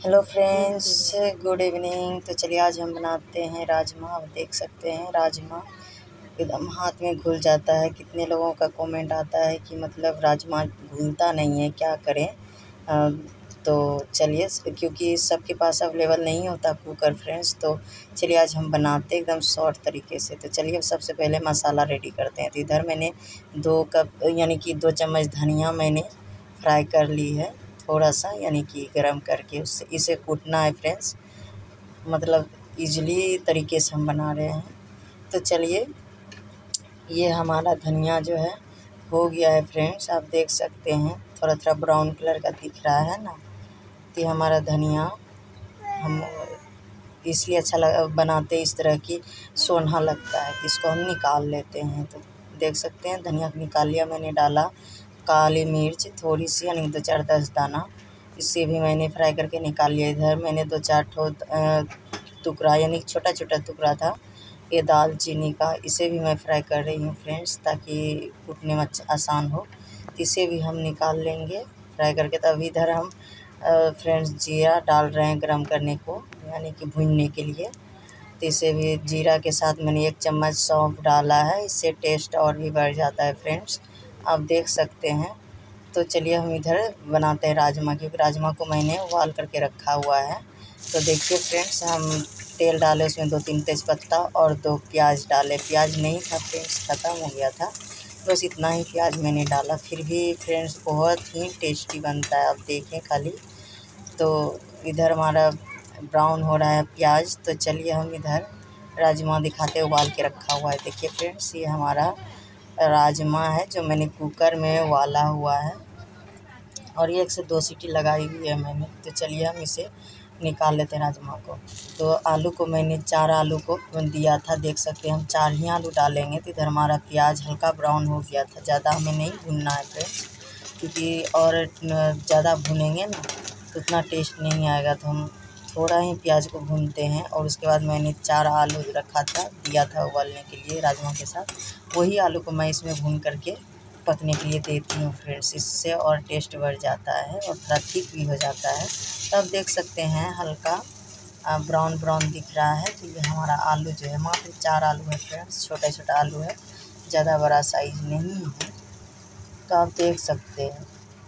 Hello friends, good evening. तो चलिए आज हम बनाते हैं राजमा। आप देख सकते हैं राजमा एकदम हाथ में घुल जाता है। कितने लोगों का कमेंट आता है कि मतलब राजमा घुलता नहीं है, क्या करें। तो चलिए, क्योंकि सबके पास अवेलेबल नहीं होता कुकर फ्रेंड्स, तो चलिए आज हम बनाते एकदम शॉर्ट तरीके से। तो चलिए सबसे पहले मसाला रेडी करते हैं। तो इधर मैंने 2 कप यानी कि 2 चम्मच धनिया मैंने फ्राई कर ली है, थोड़ा सा यानी कि गरम करके उससे इसे कूटना है फ्रेंड्स। मतलब इजली तरीके से हम बना रहे हैं। तो चलिए, ये हमारा धनिया जो है हो गया है फ्रेंड्स, आप देख सकते हैं थोड़ा थोड़ा ब्राउन कलर का दिख रहा है ना। तो ये हमारा धनिया हम इसलिए अच्छा बनाते इस तरह की सोना लगता है। तो इसको हम निकाल लेते हैं। तो देख सकते हैं धनिया को निकाल लिया मैंने। डाला काली मिर्च थोड़ी सी यानी 2-4-10 दाना, इसे भी मैंने फ्राई करके निकाल लिया। इधर मैंने 2-4 टुकड़ा यानी छोटा छोटा टुकड़ा था ये दालचीनी का, इसे भी मैं फ्राई कर रही हूँ फ्रेंड्स, ताकि कूटने में आसान हो। तो इसे भी हम निकाल लेंगे फ्राई करके। तब इधर हम फ्रेंड्स जीरा डाल रहे हैं गरम करने को यानी कि भूनने के लिए। तो इसे भी जीरा के साथ मैंने 1 चम्मच सौंफ डाला है, इससे टेस्ट और भी बढ़ जाता है फ्रेंड्स, आप देख सकते हैं। तो चलिए हम इधर बनाते हैं राजमा, क्योंकि राजमा को मैंने उबाल करके रखा हुआ है। तो देखिए फ्रेंड्स, हम तेल डाले, उसमें 2-3 तेज़पत्ता और 2 प्याज डाले। प्याज नहीं था फ्रेंड्स, ख़त्म हो गया था, बस इतना ही प्याज मैंने डाला। फिर भी फ्रेंड्स बहुत ही टेस्टी बनता है, आप देखें खाली। तो इधर हमारा ब्राउन हो रहा है प्याज। तो चलिए हम इधर राजमा दिखाते उबाल के रखा हुआ है। देखिए फ्रेंड्स, ये हमारा राजमा है जो मैंने कुकर में उबाला हुआ है और ये 1 से 2 सीटी लगाई हुई है मैंने। तो चलिए हम इसे निकाल लेते हैं राजमा को। तो आलू को मैंने 4 आलू को दिया था, देख सकते हैं हम 4 ही आलू डालेंगे। तो इधर हमारा प्याज हल्का ब्राउन हो गया था, ज़्यादा हमें नहीं भूनना है फ्रेंड्स, क्योंकि और ज़्यादा भुनेंगे ना तो उतना टेस्ट नहीं आएगा। तो हम थोड़ा ही प्याज को भूनते हैं। और उसके बाद मैंने 4 आलू रखा था, दिया था उबालने के लिए राजमा के साथ, वही आलू को मैं इसमें भून करके पकने के लिए देती हूँ फ्रेंड्स। इससे और टेस्ट बढ़ जाता है और थोड़ा थिक भी हो जाता है। तो आप देख सकते हैं हल्का ब्राउन ब्राउन दिख रहा है। तो ये हमारा आलू जो है, मात्र 4 आलू है फ्रेंड्स, छोटा छोटा आलू है, ज़्यादा बड़ा साइज़ नहीं है। तो आप देख सकते हैं।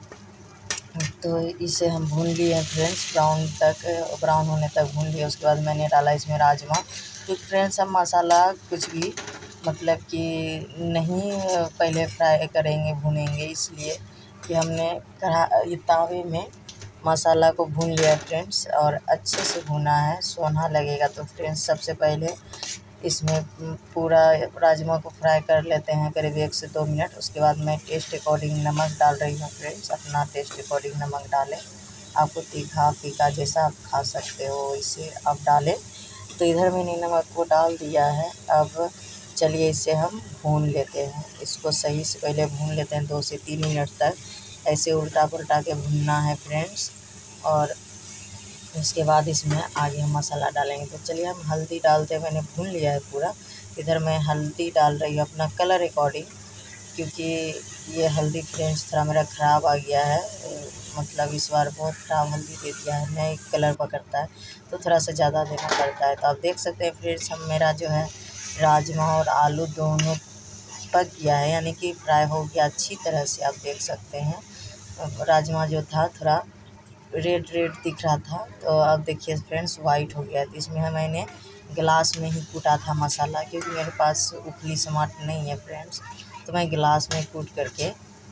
तो इसे हम भून लिए फ्रेंड्स, ब्राउन होने तक भून लिया। उसके बाद मैंने डाला इसमें राजमा। तो फ्रेंड्स, हम मसाला कुछ भी मतलब कि नहीं पहले फ्राई करेंगे, भूनेंगे, इसलिए कि हमने ये तावे में मसाला को भून लिया फ्रेंड्स, और अच्छे से भुना है, सोना लगेगा। तो फ्रेंड्स सबसे पहले इसमें पूरा राजमा को फ्राई कर लेते हैं करीब 1 से 2 मिनट। उसके बाद मैं टेस्ट अकॉर्डिंग नमक डाल रही हूँ फ्रेंड्स, अपना टेस्ट अकॉर्डिंग नमक डालें। आपको तीखा फीका जैसा आप खा सकते हो इसे आप डालें। तो इधर मैंने नमक को डाल दिया है। अब चलिए इसे हम भून लेते हैं, इसको सही से पहले भून लेते हैं 2 से 3 मिनट तक। ऐसे उल्टा पुल्टा के भूनना है फ्रेंड्स, और उसके बाद इसमें आगे हम मसाला डालेंगे। तो चलिए हम हल्दी डालते हैं, मैंने भून लिया है पूरा। इधर मैं हल्दी डाल रही हूँ अपना कलर अकॉर्डिंग, क्योंकि ये हल्दी फ्रेंड्स थोड़ा मेरा ख़राब आ गया है, मतलब इस बार बहुत ख़राब हल्दी दे दिया है, नए कलर पकड़ता है तो थोड़ा सा ज़्यादा देना पड़ता है। तो आप देख सकते हैं फ्रेंड्स, हम मेरा जो है राजमा और आलू दोनों पक गया है, यानी कि फ्राई हो गया अच्छी तरह से, आप देख सकते हैं। राजमा जो था थोड़ा रेड रेड दिख रहा था, तो अब देखिए फ्रेंड्स वाइट हो गया। तो इसमें मैंने गिलास में ही कूटा था मसाला, क्योंकि मेरे पास उखली समाट नहीं है फ्रेंड्स, तो मैं गिलास में कूट करके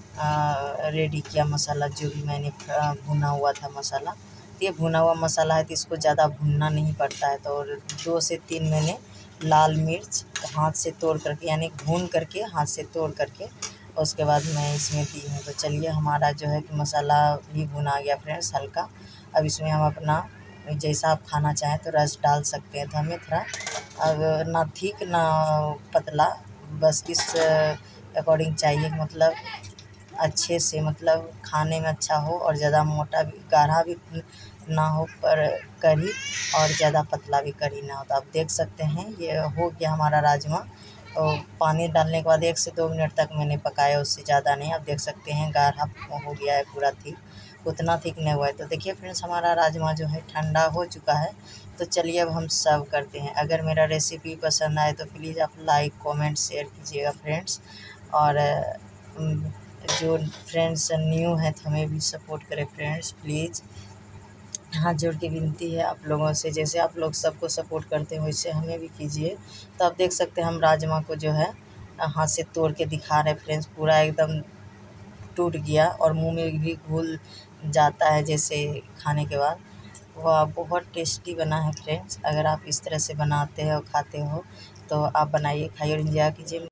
रेडी किया मसाला, जो भी मैंने भुना हुआ था मसाला। तो ये भुना हुआ मसाला है, तो इसको ज़्यादा भुनना नहीं पड़ता है। तो 2 से 3 मैंने लाल मिर्च हाथ से तोड़ करके यानी भून करके हाथ से तोड़ करके उसके बाद मैं इसमें दी हूँ। तो चलिए हमारा जो है कि मसाला भी भुना गया फ्रेंड्स हल्का। अब इसमें हम अपना जैसा आप खाना चाहें तो रस डाल सकते हैं। तो हमें थोड़ा अब ना थिक ना पतला, बस इस अकॉर्डिंग चाहिए, मतलब अच्छे से, मतलब खाने में अच्छा हो और ज़्यादा मोटा भी गाढ़ा भी ना हो, पर करी और ज़्यादा पतला भी करी ना हो। तो आप देख सकते हैं ये हो गया हमारा राजमा। और पानी डालने के बाद 1 से 2 मिनट तक मैंने पकाया, उससे ज़्यादा नहीं। आप देख सकते हैं गाढ़ा हो गया है पूरा, ठीक उतना थिक नहीं हुआ है। तो देखिए फ्रेंड्स, हमारा राजमा जो है ठंडा हो चुका है। तो चलिए अब हम सर्व करते हैं। अगर मेरा रेसिपी पसंद आए तो प्लीज़ आप लाइक कमेंट शेयर कीजिएगा फ्रेंड्स। और जो फ्रेंड्स न्यू हैं तो हमें भी सपोर्ट करें फ्रेंड्स प्लीज़। हाथ जोड़ के विनती है आप लोगों से, जैसे आप लोग सबको सपोर्ट करते हैं वैसे हमें भी कीजिए। तो आप देख सकते हैं हम राजमा को जो है हाथ से तोड़ के दिखा रहे हैं फ्रेंड्स। पूरा एकदम टूट गया और मुंह में भी घुल जाता है जैसे खाने के बाद। वह बहुत टेस्टी बना है फ्रेंड्स। अगर आप इस तरह से बनाते हैं और खाते हो तो आप बनाइए, खाइए और एंजॉय कीजिए।